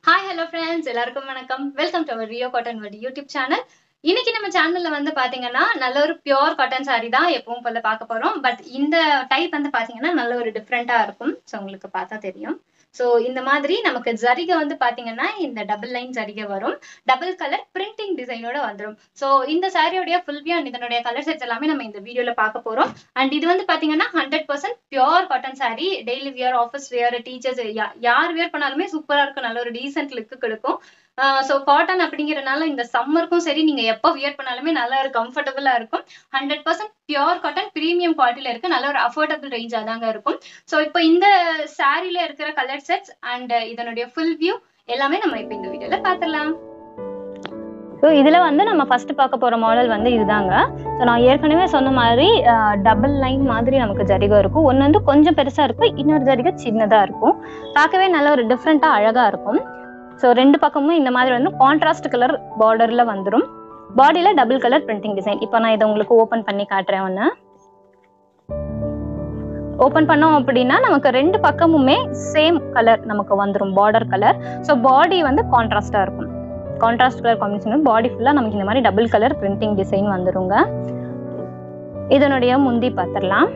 Hi, hello friends. எல்லாருக்கும் வணக்கம். Welcome to our Rio Cotton World YouTube channel. இன்னைக்கு நம்ம சேனல்ல வந்து பாத்தீங்கன்னா நல்ல ஒரு பியூர் காட்டன் saree தான் எப்பவும் போல பார்க்க போறோம். பட் இந்த டைப் வந்து பாத்தீங்கன்னா நல்ல ஒரு டிஃப்ரெண்டா இருக்கும். சோ உங்களுக்கு பார்த்தா தெரியும். சோ இந்த மாதிரி நமக்கு ஜரிகை வந்து பாத்தீங்கன்னா இந்த டபுள் லைன் ஜரிகை வரும். டபுள் கலர் பிரிண்டிங் டிசைனோட வந்துரும். சோ இந்த சாரியோட ஃபுல் வியூ அண்ட் இதனுடைய கலர் செட்ஸ் எல்லாமே நம்ம இந்த வீடியோல பார்க்க போறோம். அண்ட் இது வந்து பாத்தீங்கன்னா 100% pure cotton saree. Daily wear, office wear, teachers யார் வியர் பண்ணாலுமே சூப்பரா இருக்கும். நல்ல ஒரு டீசென்ட் லுக் கொடுக்கும். சோ காட்டன் அப்படிங்கறதுனால இந்த சம்மருக்கும் சரி நீங்க எப்ப வியர் பண்ணாலுமே நல்ல ஒரு கம்ஃபர்டபுளா இருக்கும். 100% பியூர் காட்டன் பிரீமியம் குவாலிட்டில இருக்கு. நல்ல ஒரு அஃபோர்டபுள் ரேஞ்சா தாங்க இருக்கும். சோ இப்போ இந்த சாரில இருக்கிற கலர் செட்ஸ் அண்ட் இதனுடைய ஃபுல் வியூ எல்லாமே நம்ம இப்போ இந்த வீடியோல பார்த்துடலாம். ஸோ இதில் வந்து நம்ம ஃபர்ஸ்ட் பார்க்க போகிற மாடல் வந்து இதுதாங்க. ஸோ நான் ஏற்கனவே சொன்ன மாதிரி டபுள் லைன் மாதிரி நமக்கு ஜரிகை இருக்கும். ஒன்று வந்து கொஞ்சம் பெருசாக இருக்கும், இன்னொரு ஜரிகை சின்னதாக இருக்கும். பார்க்கவே நல்ல ஒரு டிஃப்ரெண்ட்டாக அழகாக இருக்கும். ஸோ ரெண்டு பக்கமும் இந்த மாதிரி வந்து கான்ட்ராஸ்ட் கலர் பார்டரில் வந்துடும். பாடியில் டபுள் கலர் பிரிண்டிங் டிசைன். இப்போ நான் இதை உங்களுக்கு ஓப்பன் பண்ணி காட்டுறேன். ஒன்று ஓப்பன் பண்ணோம் அப்படின்னா நமக்கு ரெண்டு பக்கமுமே சேம் கலர் நமக்கு வந்துடும், பார்டர் கலர். ஸோ பாடி வந்து கான்ட்ராஸ்டாக இருக்கும். கான்ட்ராஸ்ட் கலர் காம்பினேஷன் பாடி ஃபுல்லாக நமக்கு இந்த மாதிரி டபுள் கலர் பிரிண்டிங் டிசைன் வந்துருங்க. இதனுடைய முந்தி பார்த்துடலாம்.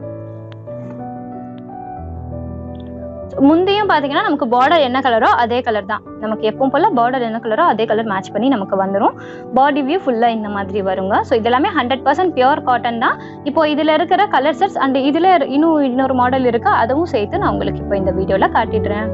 முந்தியும் பாத்தீங்கன்னா நமக்கு பார்டர் என்ன கலரோ அதே கலர் தான். நமக்கு எப்பவும் போல பார்டர் என்ன கலரோ அதே கலர் மேட்ச் பண்ணி நமக்கு வந்துடும். பாடி வியூ ஃபுல்லா இந்த மாதிரி வருங்க. ஸோ இதெல்லாமே 100% பியூர் காட்டன் தான். இப்போ இதுல இருக்கிற கலர் செட்ஸ் அண்ட் இதுல இன்னொரு மாடல் இருக்கு, அதுவும் சேர்த்து நான் உங்களுக்கு இப்போ இந்த வீடியோல காட்டிடுறேன்.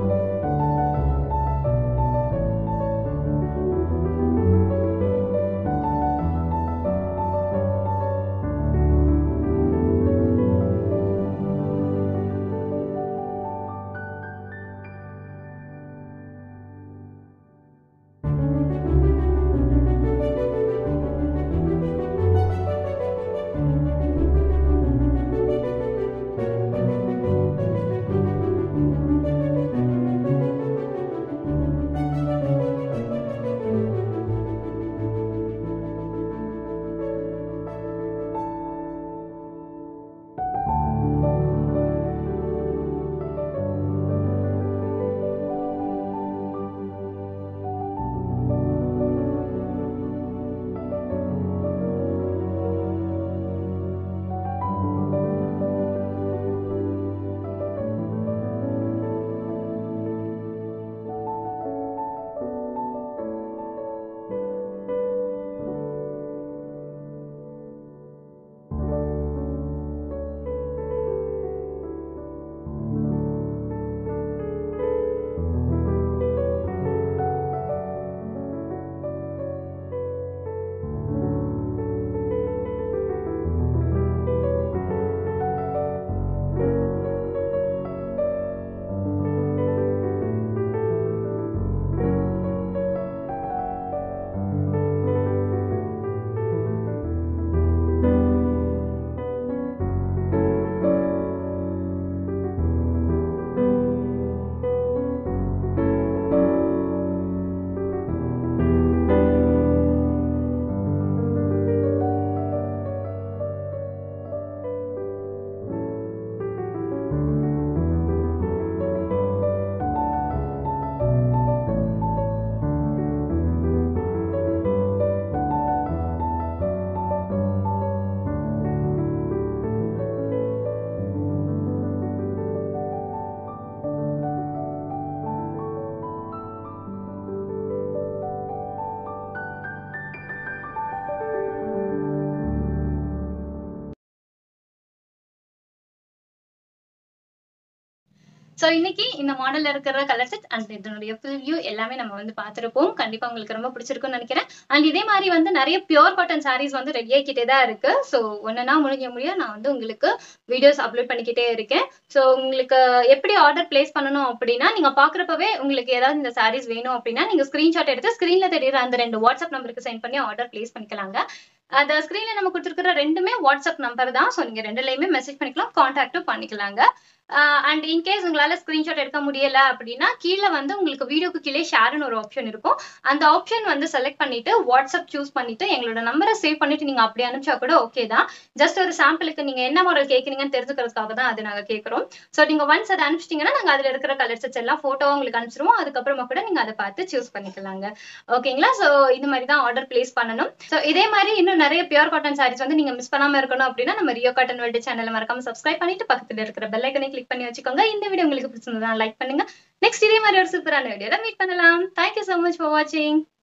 ஸோ இன்னைக்கு இந்த மாடல்ல இருக்கிற கலர் செட் அண்ட் இதனுடைய ஃபுல் வியூ எல்லாமே நம்ம வந்து பார்த்துருப்போம். கண்டிப்பா உங்களுக்கு ரொம்ப பிடிச்சிருக்கும்னு நினைக்கிறேன். அண்ட் இதே மாதிரி வந்து நிறைய பியூர் காட்டன் சாரீஸ் வந்து ரெடி ஆகிக்கிட்டே தான் இருக்கு. ஸோ ஒன்னா முடிய நான் வந்து உங்களுக்கு வீடியோஸ் அப்லோட் பண்ணிக்கிட்டே இருக்கேன். ஸோ உங்களுக்கு எப்படி ஆர்டர் பிளேஸ் பண்ணணும் அப்படின்னா, நீங்க பாக்குறப்பவே உங்களுக்கு ஏதாவது இந்த சாரீஸ் வேணும் அப்படின்னா நீங்க ஸ்கிரீன்ஷாட் எடுத்து ஸ்கிரீன்ல தெரியுற அந்த 2 வாட்ஸ்அப் நம்பருக்கு சென்ட் பண்ணி ஆர்டர் பிளேஸ் பண்ணிக்கலாங்க. அந்த ஸ்கிரீன்ல நம்ம கொடுத்துருக்கிற ரெண்டுமே வாட்ஸ்அப் நம்பர் தான். ஸோ நீங்க ரெண்டுலயுமே மெசேஜ் பண்ணிக்கலாம், கான்டாக்டும் பண்ணிக்கலாங்க. அண்ட் இன்கேஸ் உங்களால ஸ்கிரீன்ஷாட் எடுக்க முடியல அப்படின்னா கீழே வந்து உங்களுக்கு வீடியோக்கு கீழே ஷேர்னு ஒரு ஆப்ஷன் இருக்கும். அந்த ஆப்ஷன் வந்து செலக்ட் பண்ணிட்டு வாட்ஸ்அப் சூஸ் பண்ணிட்டு எங்களோட நம்பரை சேவ் பண்ணிட்டு நீங்க அப்படி அனுப்பிச்சா கூட ஓகே தான். ஜஸ்ட் ஒரு சாம்பிளுக்கு நீங்க என்ன மாடல் கேட்குறீங்கன்னு தெரிஞ்சுக்கிறதுக்காக தான் அது நாங்க கேட்கறோம். ஸோ நீங்க ஒன்ஸ் அதை அனுப்பிச்சிட்டீங்கன்னா நாங்க அதுல இருக்கிற கலர் செட்ஸ் எல்லாம் போட்டோ உங்களுக்கு அனுப்பிச்சிருவோம். அதுக்கப்புறமா கூட நீங்க அதை பார்த்து சூஸ் பண்ணிக்கலாங்க. ஓகேங்களா? ஸோ இது மாதிரி தான் ஆர்டர் பிளேஸ் பண்ணணும். ஸோ இதே மாதிரி இன்னும் நிறைய பியூர் காட்டன் சாரீஸ் வந்து நீங்க மிஸ் பண்ணாம இருக்கணும் அப்படின்னா நம்ம ரியோ காட்டன் வேர்ல்டு சேனலை மறக்காம சப்ஸ்கிரைப் பண்ணிட்டு பக்கத்துல இருக்கிற பெல் ஐக்கனை கிளிக் பண்ணி வச்சுக்கோங்க. இந்த வீடியோ உங்களுக்கு பிடிச்சிருந்தா லைக் பண்ணுங்க. நெக்ஸ்ட் இதே மாதிரி ஒரு சூப்பரான வீடியோல மீட் பண்ணலாம். Thank you so much for watching.